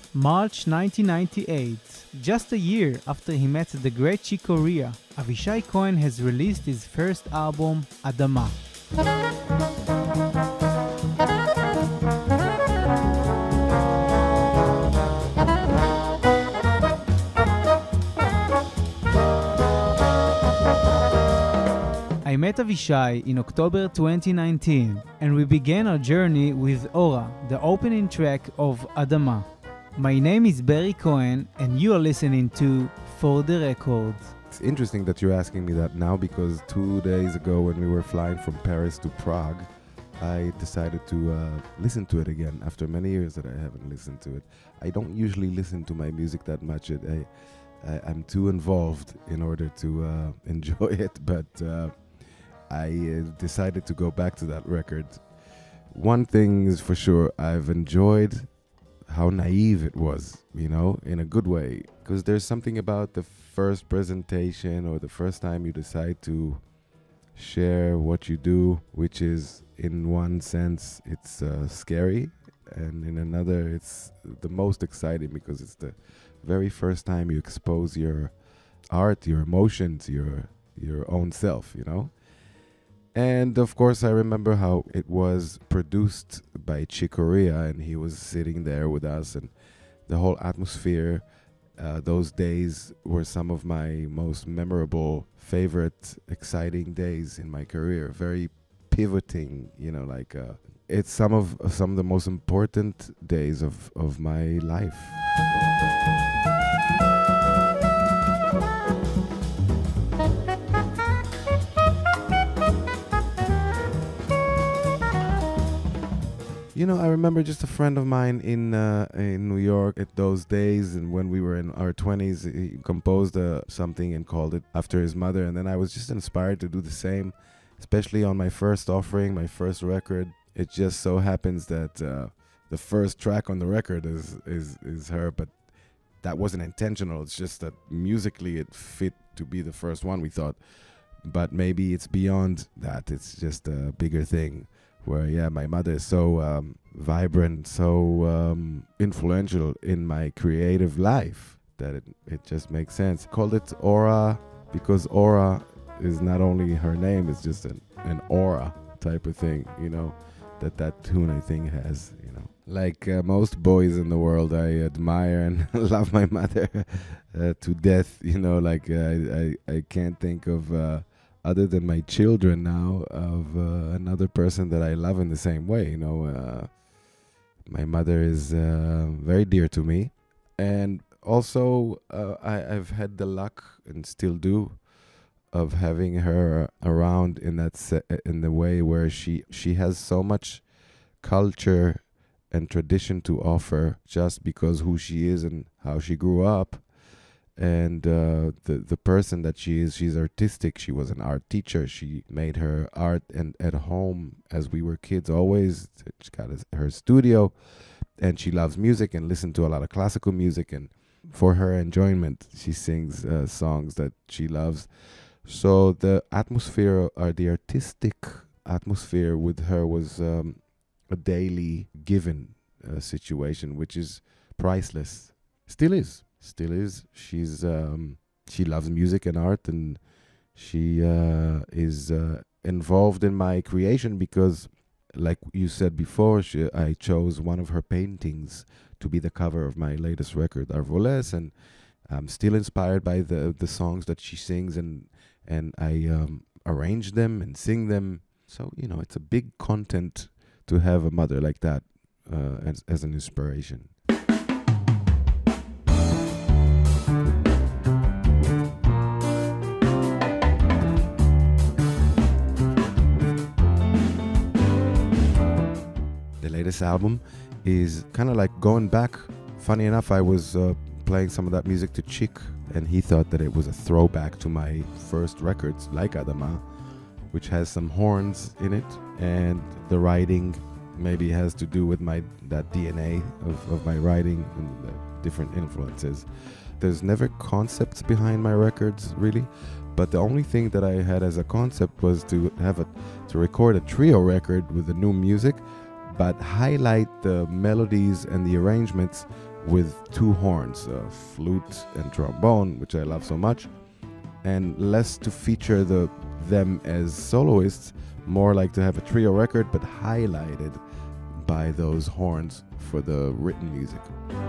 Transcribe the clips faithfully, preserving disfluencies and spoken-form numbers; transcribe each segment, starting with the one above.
March nineteen ninety-eight. Just a year after he met the great Chick Corea, Avishai Cohen has released his first album, Adama. I met Avishai in October twenty nineteen, and we began our journey with Ora, the opening track of Adama. My name is Barry Cohen, and you are listening to For the Record. It's interesting that you're asking me that now, because two days ago when we were flying from Paris to Prague, I decided to uh, listen to it again after many years that I haven't listened to it. I don't usually listen to my music that much. It, I, I, I'm too involved in order to uh, enjoy it, but uh, I uh, decided to go back to that record. One thing is for sure, I've enjoyed how naive it was, you know, in a good way. Because there's something about the first presentation or the first time you decide to share what you do, which is, in one sense, it's uh, scary, and in another, it's the most exciting, because it's the very first time you expose your art, your emotions, your your own self, you know. And of course, I remember how it was produced by Chick Corea, and he was sitting there with us, and the whole atmosphere. Uh, those days were some of my most memorable, favorite, exciting days in my career. Very pivoting, you know, like uh, it's some of some of the most important days of of my life. You know, I remember just a friend of mine in uh, in New York at those days, and when we were in our twenties, he composed uh, something and called it after his mother, and then I was just inspired to do the same, especially on my first offering, my first record. It just so happens that uh, the first track on the record is, is, is her, but that wasn't intentional. It's just that musically it fit to be the first one, we thought. But maybe it's beyond that. It's just a bigger thing. Where, yeah, my mother is so um, vibrant, so um, influential in my creative life that it, it just makes sense. Called it Aura because Aura is not only her name, it's just an, an aura type of thing, you know, that that tune, I think, has, you know. Like uh, most boys in the world, I admire and love my mother uh, to death, you know, like uh, I, I, I can't think of... Uh, other than my children now, of uh, another person that I love in the same way, you know. Uh, my mother is uh, very dear to me. And also, uh, I, I've had the luck, and still do, of having her around in that se- in the way where she, she has so much culture and tradition to offer, just because who she is and how she grew up. And uh, the the person that she is, she's artistic. She was an art teacher. She made her art and at home as we were kids always. She got a, her studio, and she loves music and listened to a lot of classical music. And for her enjoyment, she sings uh, songs that she loves. So the atmosphere, or the artistic atmosphere with her, was um, a daily given uh, situation, which is priceless. Still is. Still is. She's um, she loves music and art, and she uh, is uh, involved in my creation because, like you said before, she, I chose one of her paintings to be the cover of my latest record, Arvoles, and I'm still inspired by the the songs that she sings, and and I um, arrange them and sing them. So, you know, it's a big content to have a mother like that uh, as as an inspiration. This album is kind of like going back. Funny enough, I was uh, playing some of that music to Chick, and he thought that it was a throwback to my first records, like Adama, which has some horns in it, and the writing maybe has to do with my that D N A of, of my writing and the different influences. There's never concepts behind my records, really, but the only thing that I had as a concept was to have a to record a trio record with the new music, but highlight the melodies and the arrangements with two horns, uh, flute and trombone, which I love so much, and less to feature the them as soloists, more like to have a trio record, but highlighted by those horns for the written music.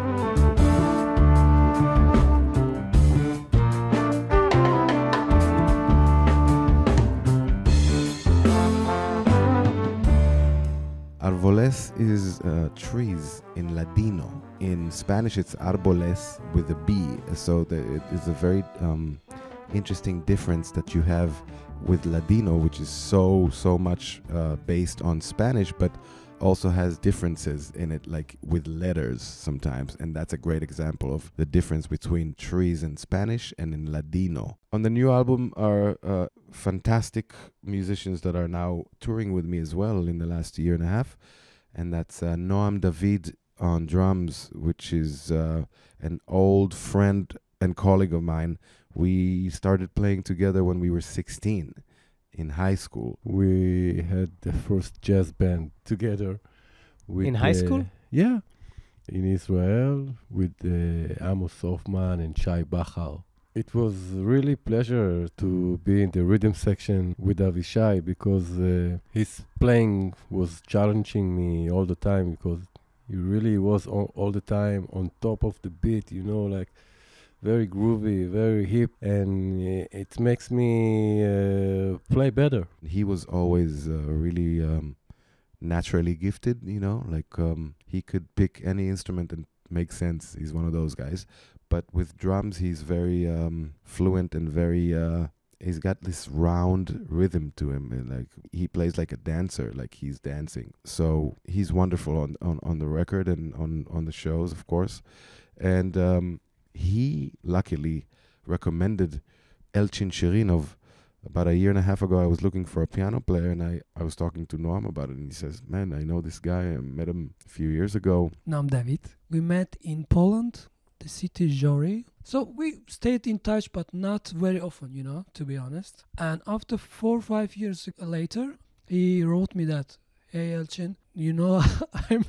Arboles is uh, trees in Ladino. In Spanish, it's arboles with a B. So the, it is a very um, interesting difference that you have with Ladino, which is so, so much uh, based on Spanish, but also has differences in it, like with letters sometimes. And that's a great example of the difference between trees in Spanish and in Ladino. On the new album are uh, fantastic musicians that are now touring with me as well in the last year and a half. And that's uh, Noam David on drums, which is uh, an old friend and colleague of mine. We started playing together when we were sixteen. In high school. We had the first jazz band together. With In high uh, school? Yeah. In Israel with uh, Amos Hoffman and Shai Bachar. It was really pleasure to be in the rhythm section with Avishai because uh, his playing was challenging me all the time because he really was all, all the time on top of the beat, you know, like very groovy, very hip, and uh, it makes me uh, play better. He was always uh, really um, naturally gifted, you know, like um, he could pick any instrument and make sense. He's one of those guys. But with drums, he's very um, fluent and very, uh, he's got this round rhythm to him. And like he plays like a dancer, like he's dancing. So he's wonderful on, on, on the record and on, on the shows, of course. And um, he luckily recommended Elchin Shirinov. About a year and a half ago, I was looking for a piano player, and I, I was talking to Noam about it, and he says, man, I know this guy. I met him a few years ago. Noam David. We met in Poland, the city Jory. So we stayed in touch, but not very often, you know, to be honest. And after four or five years later, he wrote me that, hey, Elchin, you know, I'm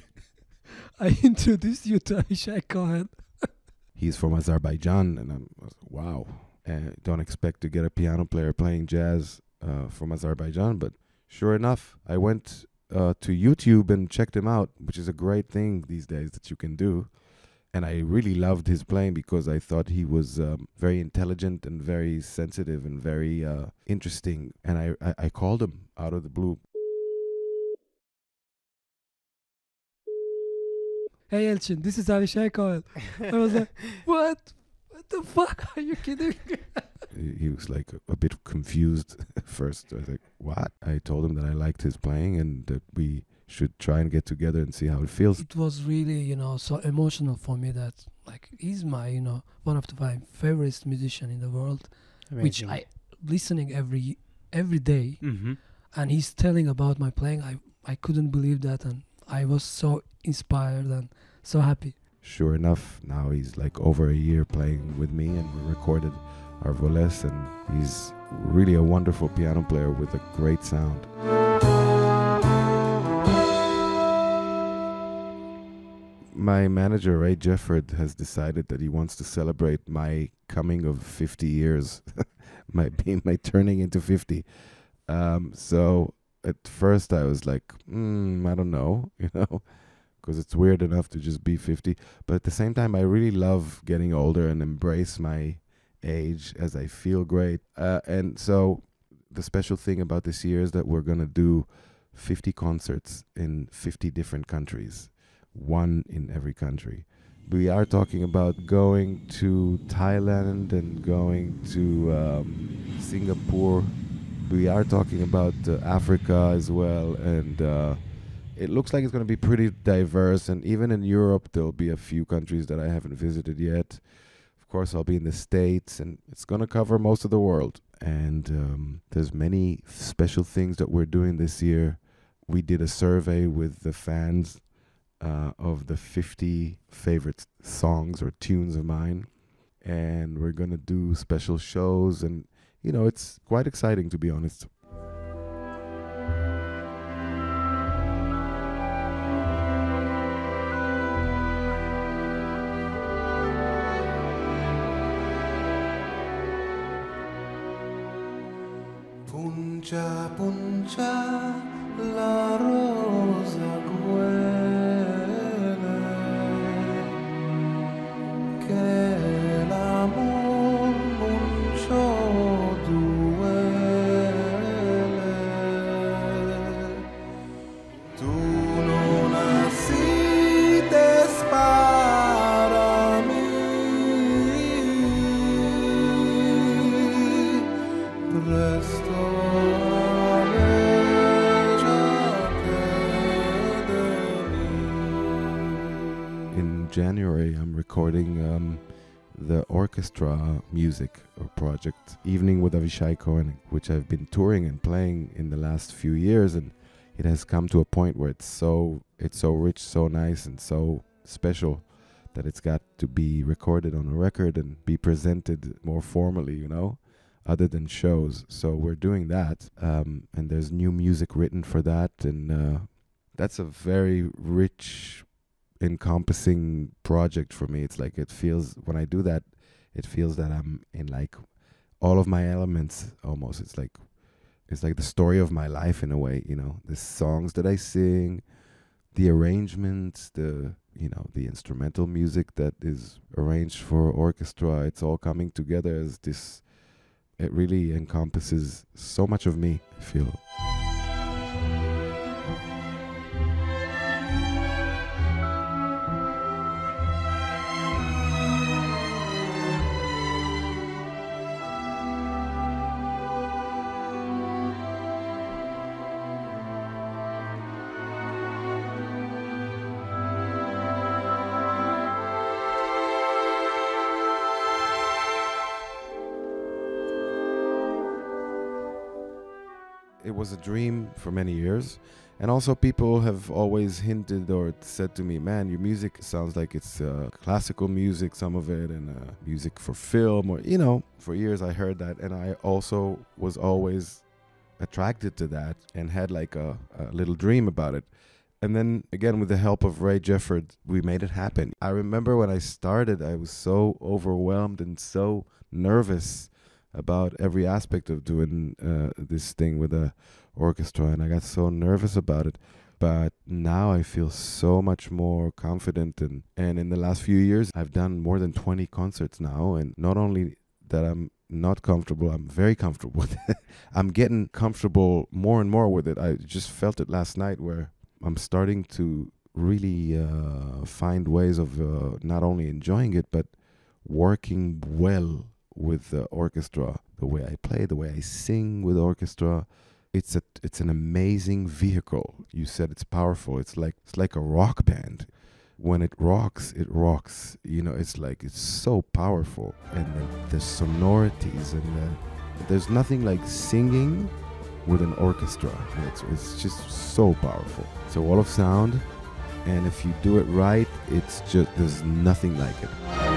I introduced you to Avishai Cohen. He's from Azerbaijan, and I'm wow. Uh, don't expect to get a piano player playing jazz uh, from Azerbaijan, but sure enough, I went uh, to YouTube and checked him out, which is a great thing these days that you can do. And I really loved his playing because I thought he was um, very intelligent and very sensitive and very uh, interesting. And I, I, I called him out of the blue. Hey Elchin, this is Avishai Cohen. I was like, what? What the fuck? Are you kidding? he, he was like a, a bit confused at first. I was like, what? I told him that I liked his playing and that we should try and get together and see how it feels. It was really, you know, so emotional for me that, like, he's my, you know, one of the my favorite musician in the world, Amazing. which I listening every every day, Mm-hmm. and he's telling about my playing. I I couldn't believe that, and I was so inspired and so happy. Sure enough, now he's like over a year playing with me, and we recorded our Voles, and he's really a wonderful piano player with a great sound. My manager, Ray Jefford, has decided that he wants to celebrate my coming of fifty years, my being my turning into fifty. Um, so at first I was like, mm, I don't know, you know, because it's weird enough to just be fifty. But at the same time, I really love getting older and embrace my age as I feel great. Uh, and so the special thing about this year is that we're going to do fifty concerts in fifty different countries, one in every country. We are talking about going to Thailand and going to um, Singapore. We are talking about uh, Africa as well, and uh, it looks like it's going to be pretty diverse. And even in Europe, there'll be a few countries that I haven't visited yet. Of course, I'll be in the States, and it's going to cover most of the world. And um, there's many special things that we're doing this year. We did a survey with the fans uh, of the fifty favorite songs or tunes of mine, and we're going to do special shows, and you know, it's quite exciting, to be honest. Puncha, puncha, la rosa huele, que el amor mucho duele. Tú no naciste para mí, resto in January, I'm recording um, the orchestra music or project, Evening with Avishai Cohen, which I've been touring and playing in the last few years, and it has come to a point where it's so it's so rich, so nice, and so special that it's got to be recorded on a record and be presented more formally, you know, other than shows. So we're doing that, um, and there's new music written for that, and uh, that's a very rich, encompassing project for me. It's like it feels, when I do that, it feels that I'm in like all of my elements almost. It's like it's like the story of my life in a way, you know, the songs that I sing, the arrangements, the, you know, the instrumental music that is arranged for orchestra. It's all coming together as this. It really encompasses so much of me, I feel. It was a dream for many years, and also people have always hinted or said to me, man, your music sounds like it's uh, classical music, some of it, and uh, music for film, or, you know, for years I heard that, and I also was always attracted to that and had like a, a little dream about it. And then again, with the help of Ray Jefford, we made it happen. I remember when I started, I was so overwhelmed and so nervous about every aspect of doing uh, this thing with the orchestra, and I got so nervous about it. But now I feel so much more confident, and, and in the last few years I've done more than twenty concerts now, and not only that I'm not comfortable, I'm very comfortable with it. I'm getting comfortable more and more with it. I just felt it last night, where I'm starting to really uh, find ways of uh, not only enjoying it, but working well with the orchestra, the way I play, the way I sing with orchestra. It's a it's an amazing vehicle. You said it's powerful. It's like it's like a rock band. When it rocks, it rocks. You know, it's like it's so powerful, and the, the sonorities, and the, there's nothing like singing with an orchestra. It's it's just so powerful. It's a wall of sound, and if you do it right, it's just there's nothing like it.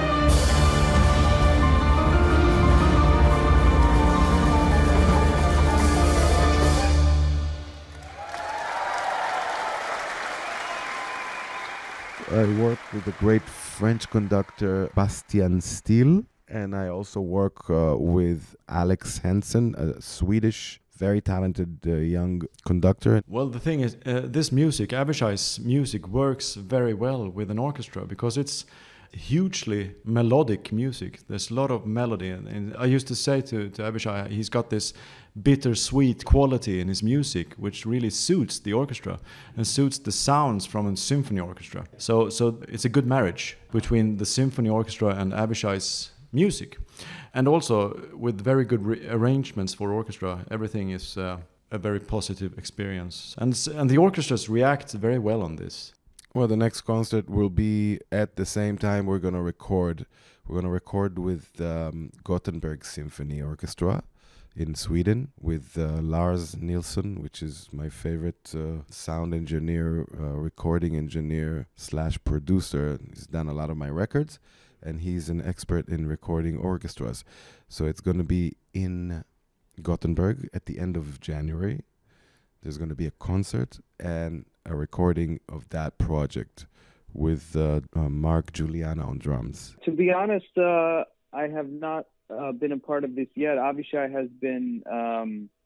I work with the great French conductor Bastian Steele, and I also work uh, with Alex Hansen, a Swedish, very talented uh, young conductor. Well, the thing is, uh, this music, Avishai's music, works very well with an orchestra because it's hugely melodic music. There's a lot of melody, and, and I used to say to, to Avishai, he's got this bittersweet quality in his music, which really suits the orchestra and suits the sounds from a symphony orchestra. So, so it's a good marriage between the symphony orchestra and Avishai's music, and also with very good re- arrangements for orchestra. Everything is uh, a very positive experience, and and the orchestras react very well on this. Well, the next concert will be at the same time we're going to record. We're going to record with um, Gothenburg Symphony Orchestra in Sweden with uh, Lars Nilsson, which is my favorite uh, sound engineer, uh, recording engineer slash producer. He's done a lot of my records, and he's an expert in recording orchestras. So it's going to be in Gothenburg at the end of January. There's going to be a concert and a recording of that project with uh, uh, Mark Juliana on drums. To be honest, uh, I have not uh, been a part of this yet. Avishai has been um,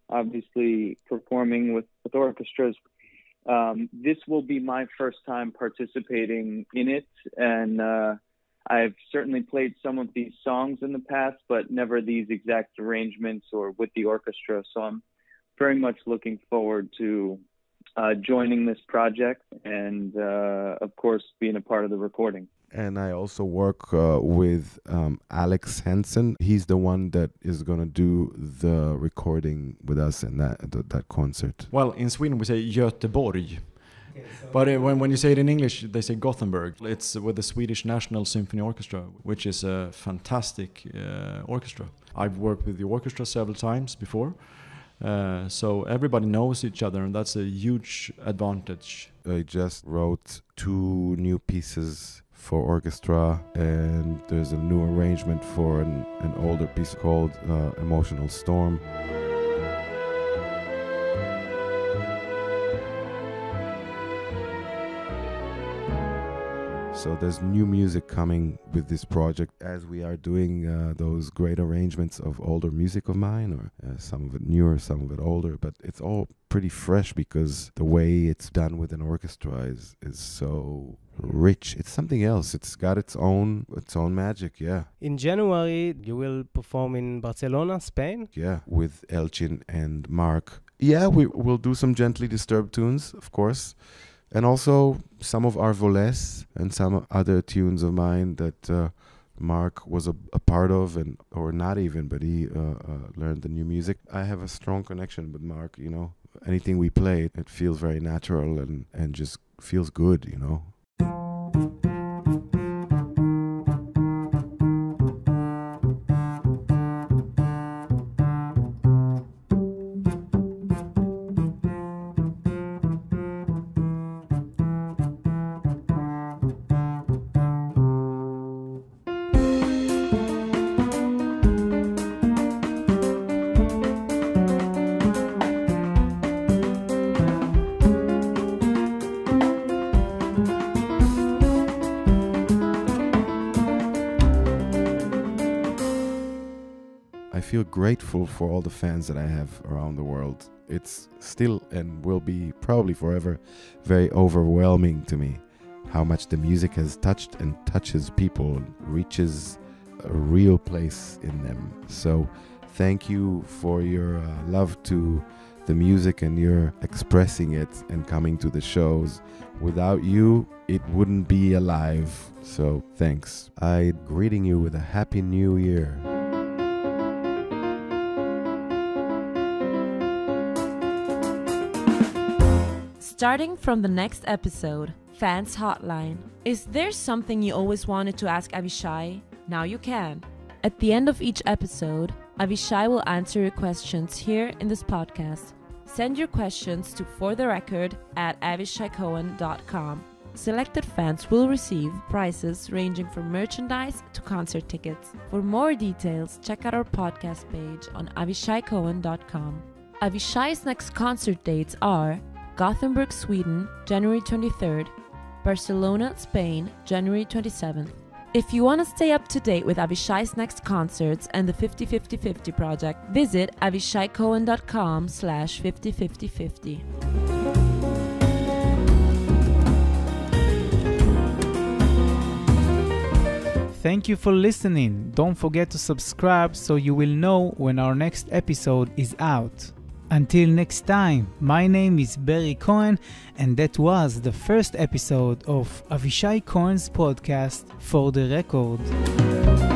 obviously performing with, with orchestras. Um, this will be my first time participating in it, and uh, I've certainly played some of these songs in the past, but never these exact arrangements or with the orchestra. So I'm very much looking forward to uh, joining this project and, uh, of course, being a part of the recording. And I also work uh, with um, Alex Henson. He's the one that is going to do the recording with us in that th- that concert. Well, in Sweden we say Göteborg. But uh, when, when you say it in English, they say Gothenburg. It's with the Swedish National Symphony Orchestra, which is a fantastic uh, orchestra. I've worked with the orchestra several times before, uh, so everybody knows each other, and that's a huge advantage. I just wrote two new pieces for orchestra, and there's a new arrangement for an, an older piece called uh, Emotional Storm. So there's new music coming with this project as we are doing uh, those great arrangements of older music of mine, or uh, some of it newer, some of it older, but it's all pretty fresh because the way it's done with an orchestra is, is so rich. It's something else. It's got its own its own magic, yeah. In January, you will perform in Barcelona, Spain? Yeah, with Elchin and Mark. Yeah, we, we'll do some gently disturbed tunes, of course. And also some of our volets and some other tunes of mine that uh, Mark was a, a part of, and or not even, but he uh, uh, learned the new music. I have a strong connection with Mark, you know. Anything we play, it feels very natural and, and just feels good, you know. I feel grateful for all the fans that I have around the world. It's still and will be probably forever very overwhelming to me how much the music has touched and touches people and reaches a real place in them. So thank you for your uh, love to the music and your expressing it and coming to the shows. Without you, it wouldn't be alive. So thanks. I'm greeting you with a happy new year. Starting from the next episode, Fans Hotline. Is there something you always wanted to ask Avishai? Now you can. At the end of each episode, Avishai will answer your questions here in this podcast. Send your questions to for the record at avishai cohen dot com. Selected fans will receive prizes ranging from merchandise to concert tickets. For more details, check out our podcast page on avishai cohen dot com. Avishai's next concert dates are Gothenburg, Sweden, January twenty-third, Barcelona, Spain, January twenty-seventh. If you want to stay up to date with Avishai's next concerts and the fifty fifty fifty project, visit avishai cohen dot com slash fifty fifty fifty. Thank you for listening. Don't forget to subscribe so you will know when our next episode is out. Until next time, my name is Barry Cohen, and that was the first episode of Avishai Cohen's podcast, For the Record.